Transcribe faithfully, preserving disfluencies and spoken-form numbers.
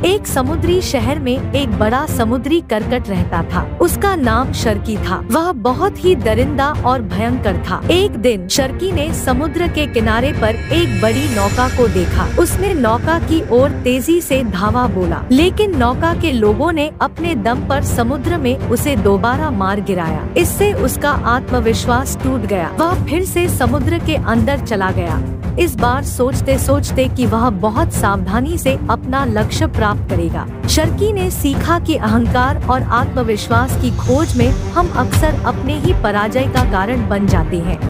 एक समुद्री शहर में एक बड़ा समुद्री करकट रहता था। उसका नाम शर्की था। वह बहुत ही दरिंदा और भयंकर था। एक दिन शर्की ने समुद्र के किनारे पर एक बड़ी नौका को देखा। उसने नौका की ओर तेजी से धावा बोला, लेकिन नौका के लोगों ने अपने दम पर समुद्र में उसे दोबारा मार गिराया। इससे उसका आत्मविश्वास टूट गया। वह फिर से समुद्र के अंदर चला गया, इस बार सोचते सोचते कि वह बहुत सावधानी से अपना लक्ष्य प्राप्त करेगा। शर्की ने सीखा कि अहंकार और आत्मविश्वास की खोज में हम अक्सर अपने ही पराजय का कारण बन जाते हैं।